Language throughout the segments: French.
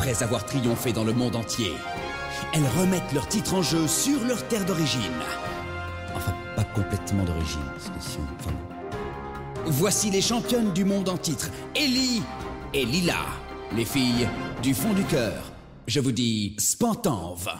Après avoir triomphé dans le monde entier, elles remettent leur titre en jeu sur leur terre d'origine. Enfin, pas complètement d'origine, parce que si on... Enfin... Voici les championnes du monde en titre, Ellie et Lila. Les filles du fond du cœur. Je vous dis Spantanve.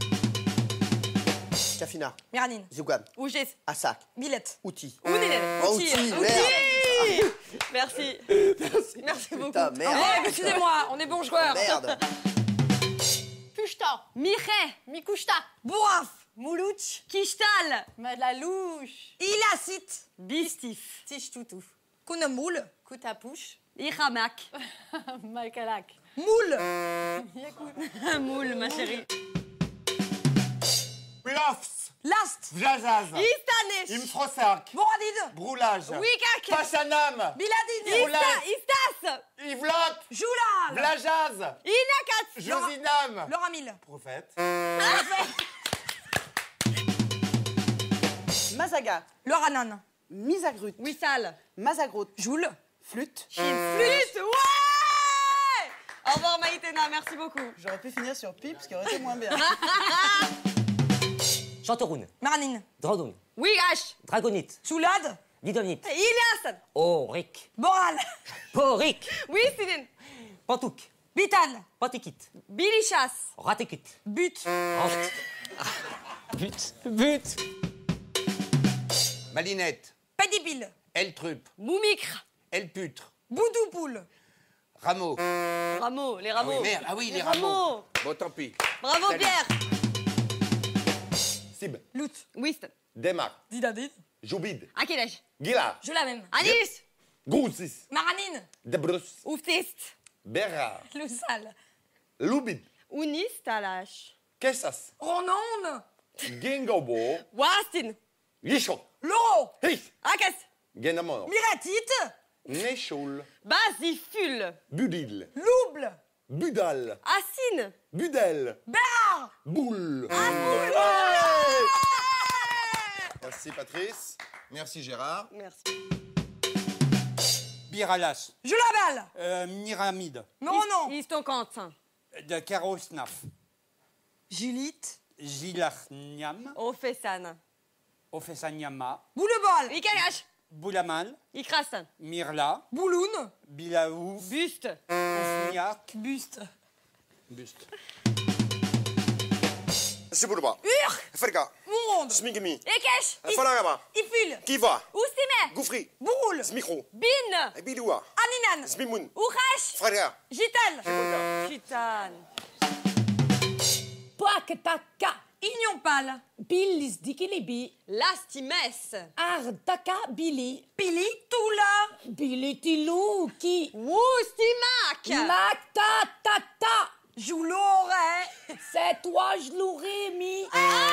Cafina. Miranine. Zougan. Ougis. Assac. Billette. Outil. Ounélène. Oh, outil, merde. Merci. Merci beaucoup. Putain, merde. Oh, excusez-moi, on est bons joueurs. Merde. Pushta, Mire, Mikushta, Bouraf. Moulouch, Kishtal. Madlalouche, Ilacit. Bistif, Tishtoutou. Kounamoul. Koutapouche, Iramak. Malkalak, Moule. Moule, ma chérie. Blofs, Last. Vlazaz, Istanesh. Imfrosac, Boradid. Broulage, Wikak. Pachanam, Biladid. Istas, Ivlot, Joulal. Vlajaz, Inakat. Josinam, Loramil. Prophète, Mazaga. Loranan. Misagrut. Wissal, Mazagrot. Joule. Flûte. Flûte. Ouais. Au revoir Maïtena, merci beaucoup. J'aurais pu finir sur pipe, ce qui aurait été moins bien. Chantoroun, Maranine. Dradoun, Wigash, Dragonite, Soulad. Didonite, Ilias, Auric, Boral. Poric, Wissidin, Pantouk, Bital. Pantikit, Bilichas, Ratekut, But. But, Malinette, Pédipile. Eltrup, Moumicre, Elputre, Boudoupoule. Rameau. Rameaux, les Ah rameaux. oui, merde, ah oui, les Les rameaux. rameaux. Bon, tant pis. Bravo Salut. Pierre. Sib, Lout. Wist, Demar, Didadid. Joubid, Akelesh, Gila, Je la même. Anis, Goussis, Maranine. Debrus, Oufteist, Berra, Loussal. Loubid, Unis, Talash, Kessas, Ronon. Gengobo, Wastin, Gichon, Loro. His, Akas, Genamor, Miratite. Néchoul, Basiful, Budil, Louble. Budal, Assine, Budel, Bérard. Boule. Ouais. Merci Patrice, merci Gérard. merci. Biralas, Je la balle. Myramide, Non, non. Istocantin, de Karosnaf, Julite. Gilarniam, Ofesan, Ofesanyama, Boulebol. Ikagash, Boulamal, Ikrastan, Mirla, Bouloune. Bilaouf, Buste, Ofniak, Buste. Buste. Sibourba. Urk. Frika. Monde. Smigemi. Ekesh, Faragama. Iful. Kiva. Oustime, Goufri. Bourroule. Smikro. Bin, Biloua. Aninan. Smimoun. Oukash, Fraga. Gital. Chitan, Poaketaka, Ignon pâle. Bilis dikilibi, Lastimes, Ardaka bili, Pili. Toula. Bilitilouki, Oustimac, Makta tata, Jouloret. c'est toi je l'aurais mis.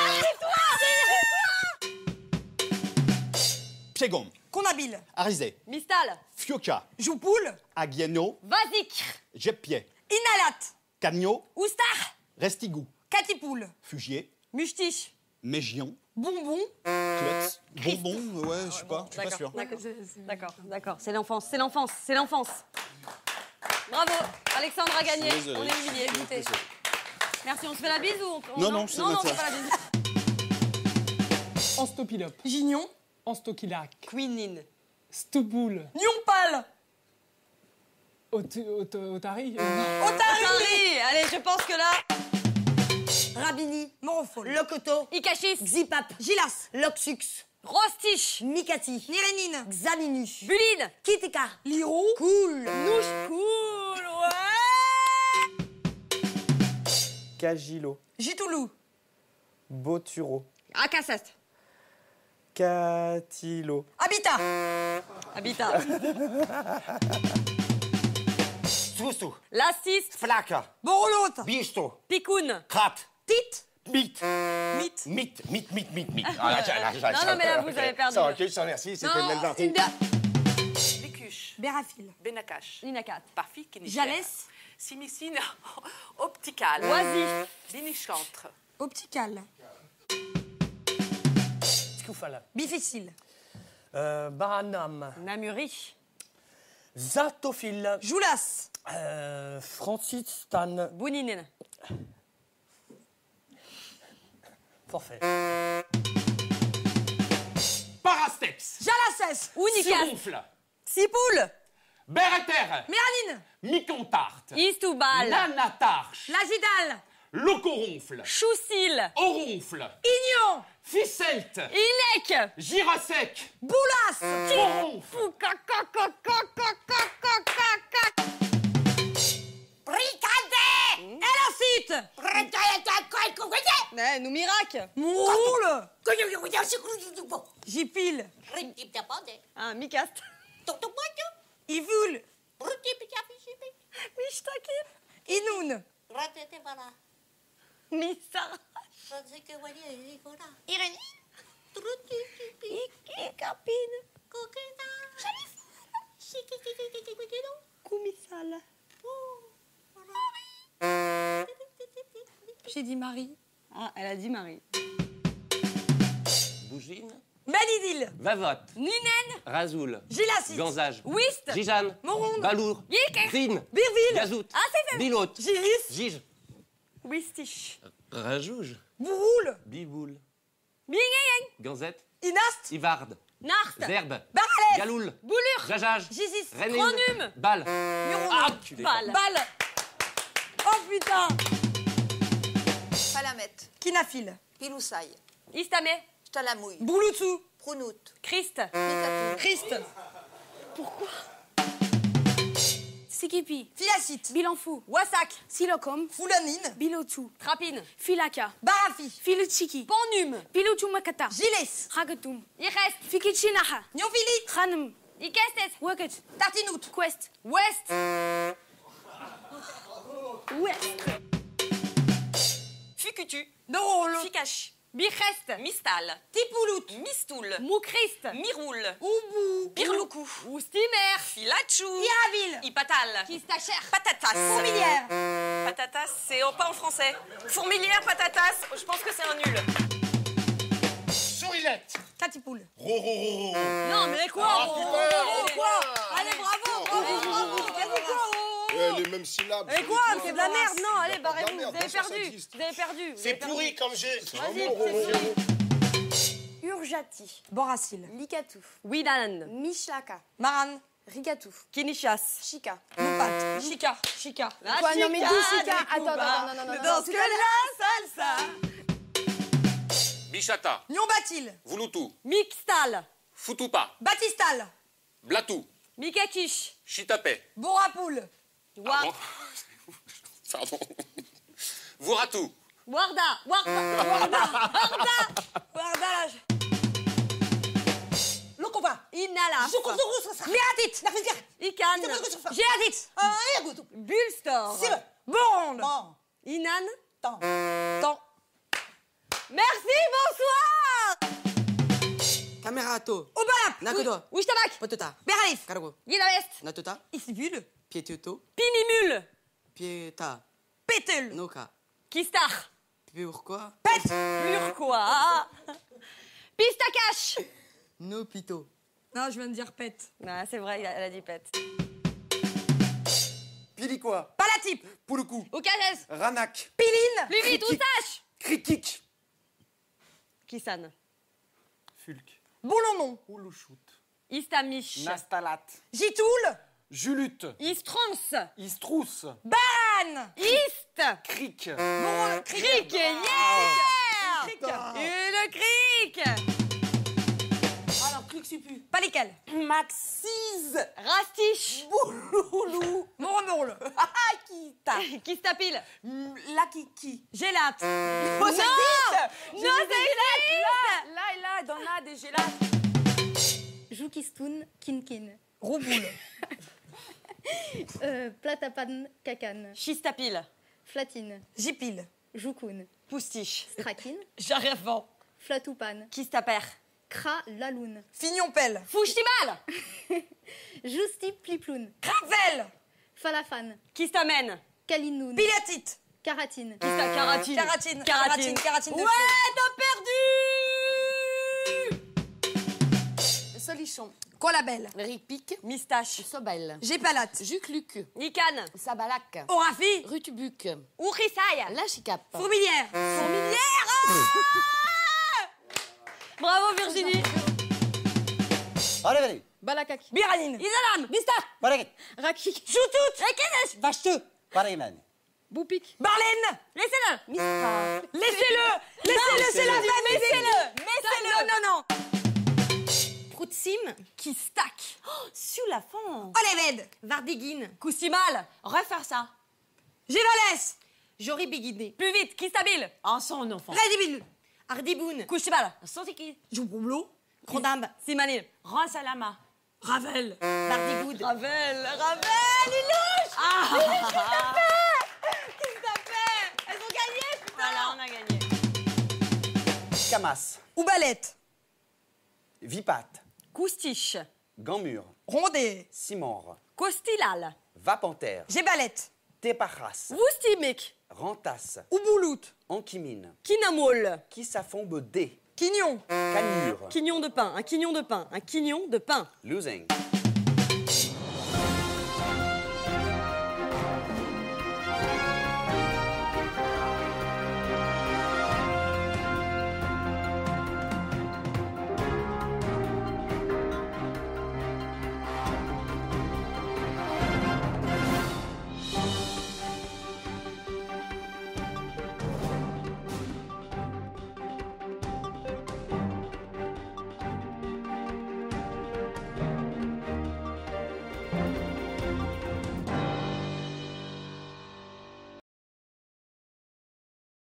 Piegom, Conabile. Arizé, Mistal, Fioca, Joupoule. Aguieno, Vasik, Jeppier, Inalat. Cagno, Oustar. Restigou, Catipoule. Fugier, Mustich. Mégion, Bonbon. Klutz, Bonbon, ouais, je sais pas, je suis pas sûr. D'accord, c'est l'enfance, c'est l'enfance, c'est l'enfance. Bravo, Alexandre a gagné. Désolé. On est humiliés, écoutez. Merci, on se fait la bise ou on... Non, non, c'est non, on notre se fait pas la bise. Anstopilope, Gignon. Anstokilac, Queenine, Stouboul, Nion pâle. Otari, Otari. Allez, je pense que là... Rabini. Morofol. Lokoto, Ikachis, Zipap. Gilas. Loxux, Rostich, Mikati. Nirénine. Xaminus, Buline, Kiteka. Lirou. Cool, Nouche, cool, ouais. Kagilo, Gitoulou. Boturo, Akassast, Katilo, Habitat. Habitat, Soussou, Lastis, Flaka, Borolote. Bisto, Picoun. Krat, Tit. Mythe. Mythe. Mythe. Ah, là, Non, mais là, vous avez perdu. Ça recule, ça merci, c'était une belle partie. Bécuche, Bérafil. Benakash, Linacat, Parfi, Kinichère, Jalès. Simicine, Optical, Oisif, Binichantre, Optical. Scoufala, Difficile. Baranam, Namuri, Zatophile. Joulas. Francis Stan. Bounine. Forfait. Parasteps. Jalasses. Unicas. Sironfle. Sipoule. Béréter. Méranine. Mycontarte. Istoubal. Nanatarche. Lagidale. Locoronfle. Choucil. Oronfle. Ignon. Ficelte. Ilec. Girasec. Boulas. Poronfle. Bricadé. Elacite. Noumirac. Mourle. Gipile. Ah, Micaste. Ivul. Mishtakil. Inoun. Missara. Irénie. Capine. Koumissal. J'ai dit Marie. Ah, elle a dit Marie. Bougine. Manidil. Vavotte. Ninen. Razoul. Gilacite. Ganzage. Whist. Gijane. Moronde. Balour. Yike. Green. Birville. Gazout. Ah, c'est fait. Bilote. Gilis. Gige. Whistish. Rajouge. Bouroule. Biboule. Bingayeng. Ganzette. Inast. Ivarde. Nart. Zerbe. Baralef. Galoul. Boulure. Jajage. Gisis. Renine. Grenum. Balle. Muron. Ah, tu Balle. Balle. Oh putain. Palamètre. Kinafil. Piloussaï. Istamé. Talamouille. Bouloutsou. Prounout. Christ. Mitatou. Christ. Sikipi. Fiacite. Bilanfou. Wassac. Silocom. Foulanine. Bilotou. Trapine. Filaka. Barafi. Filuchiki. Ponnum. Bilotou Makata. Giles. Ragatum. Irest. Fikichinaha. Nyonfili. Khanum. Ikestes. Waket. Tartinout. Quest. Ouest. Fukutu. Dorolo. Fikash. Birest. Mistal. Tipoulout. Mistoul. Moukrist. Miroul. Oubou. Birloukou. Oustimer. Filachou. Iraville. Ipatal. Kistacher. Patatas. Fourmilière. Patatas, c'est pas en français. Fourmilière, patatas, je pense que c'est un nul. Sourilette. Catipoule. Non, mais quoi Quoi? Allez, bravo, bravo. T'as dit quoi? Les mêmes syllabes. Mais quoi? C'est de la merde, non, allez, C'est de la barrez-vous, merde, vous avez bien sûr, ça perdu. existe. Vous avez perdu. C'est pourri comme jeu. Vas-y, c'est pourri. Urjati. Boracil. Likatouf. Widan. Mishlaka. Maran. Rigatouf. Kinishas. Chika. Loupat. Chica. Chica. Quoi, non, mais dis Chika. Attends, non. Dans ce que la salsa. Bichata. Nyombatil. Vouloutou. Mixtal. Foutoupa. Batistal. Blatou. Mikakish. Chitapé. Borapoule. Pardon. Pardon. Vouratou. Warda. Lokova. Inala. Mératite. Ikan. Géadite. Bulstor. Boronde. Inan. Temps. Merci, bonsoir. Camerato. Obalap. Nakodo. Wishtabak. Potota. Beralif. Cargo. Yidavest. Natota. Isbule. Pietioto. Pinimul. Pieta. Pétel. Noka. Kistar. Pourquoi? Pet. Pourquoi? Pistakash. Nopito. Non, je viens de dire pète. Ah, c'est vrai, elle a dit pète. Piliquois. Palatip. Pouloukou. Ocages. Ranak. Piline. Plus vite, Oustache. Critique. Kisan. Fulk. Boulomon. Oulouchout. Istamish. Nastalat. Gitoul. Julute. Istrons. Istrous. Ban. Ist. Cric. Boron. Cric. Yeah. Et le cric. Alors, clic supu. Pas lesquels. Maxise. Rastiche. Bouloulou. Moron-mourle. Kita. Kistapil. Lakiki. Gélate. Non. Non, c'est Là, dans la des gélates. Joukistoun, Kinkin. Rouboule. Platapan, Kakan. Chistapil. Flatine. Gipile. Joukoun. Poustiche. Strakin. Jarrevant. Flatoupan. Kistaper. Kra, Laloun. Fignon-pelle. Fouchtimal. Justi, Pliploun. Cravel. Falafan. Kistamène. Kalinoun. Pilatite. Karatine. Caratine. Caratine. Caratine. Caratine de Ouais, t'as perdu. Nichon. Colabel. Ripic. Mistache. Sobel. Gépalate. Jucluc. Nican. Sabalak. Orafi. Rutubuc. Ourissaille. Lachicap. Fourmilière. Fourmilière. Bravo Virginie. Allez, Balakak. Biranine. Isanam. Bistak. Barek. Rakik. Choutout. Rekenesh. Vacheteux. Pareman. Boupik. Barlène. Laissez-le. Mistral. Laissez-le. Laissez-le, c'est la fin. Laissez-le. Laissez-le. Non. Proutsim. Qui stack. Sur la fond. Oleved. Vardigine. Coustimal. Refaire ça. Givalès. J'aurais biguiné. Plus vite. Qui stabile. En son enfant. Radibil. Ardiboun. Coustimal. Santiki. Jouboublo. Grondambe. Simanil. Ransalama. Ravel. Bardigoud. Ravel. Ilouche. Qu'est-ce que t'as fait? Elles ont gagné, putain. Voilà, on a gagné. Camas. Oubalette. Vipat. Coustiche. Gamur. Rondé. Simor. Costilal. Vapanter. Gébalette. Teparas. Woustimic. Rantas. Ouboulout. Ankimine. Kinamol. Qui s'affombe D. Quignon. Canure. Quignon de pain. Un quignon de pain. Un quignon de pain. Losing.